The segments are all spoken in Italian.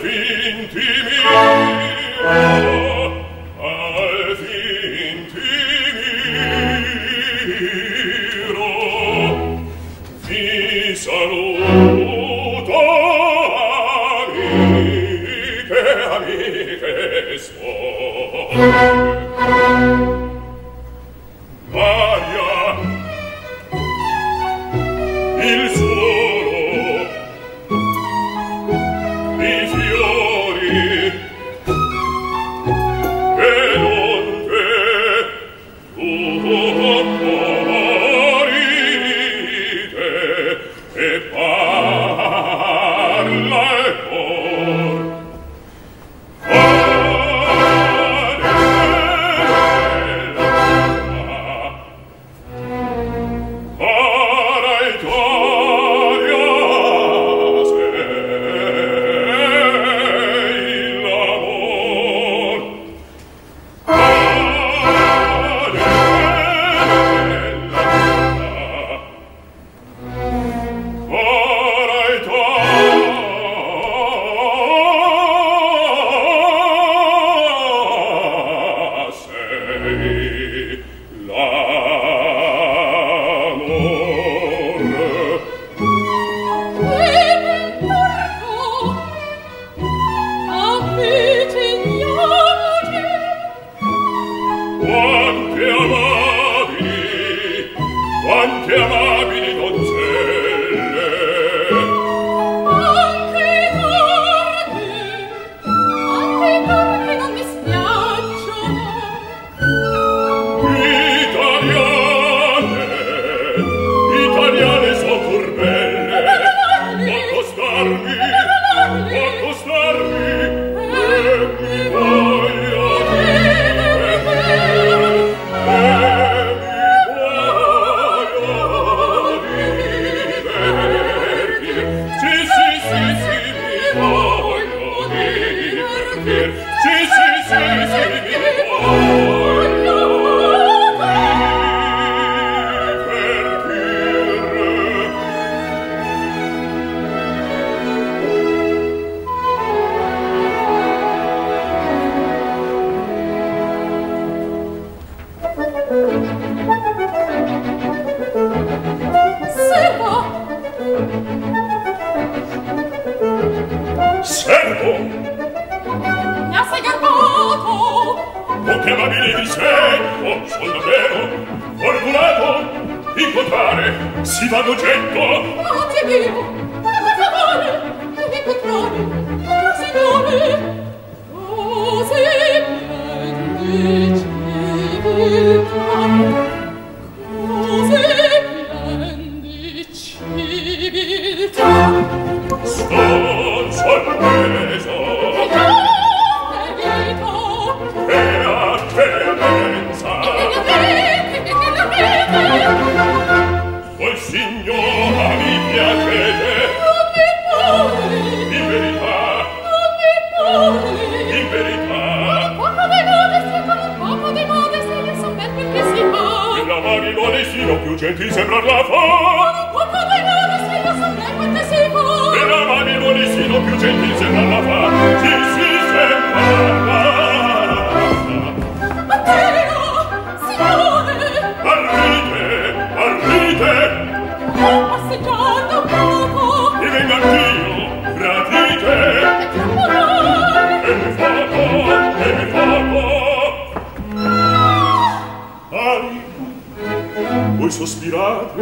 finti mio, al finti miro, vi saluto, amiche suore. Maria, il suolo, i fiori, e donde ride e parla e cor. Quante amabili donzelle, anche i torti non mi spiacciono. Italiane son pur belle, accostarmi, e mi voglio Servo! Mi ha sei garbato! Oh, che amabile vi sei! Oh, sono davvero fortunato incontrare si va d'oggetto! Oh, ti vivo! Per favore! Devi incontrare! Oh, signore! Oh, sei plendi civiltà! Oh, sei plendi civiltà! Son sorpreso e a temenza voi signora mi piacete in verità poco di modestia io son ben quel che si fa e la mani modestino più gentil sembrar la fa poco di modestia io son ben quel che si fa e la mani modestino più gentil sembrar la fa si sembra la fa prego signore arrite passeggiando un poco e venga anch'io gradite e mi fuoco ai voi sospirate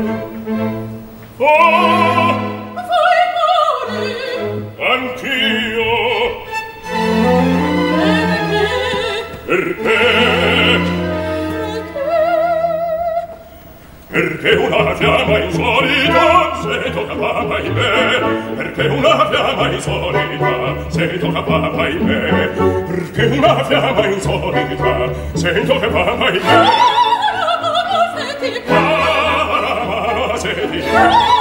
oh voi pure anch'io perché una fiamma insolita se tocca papà in me perché una fiamma insolita se tocca papà in me perché una fiamma insolita se tocca papà in me senti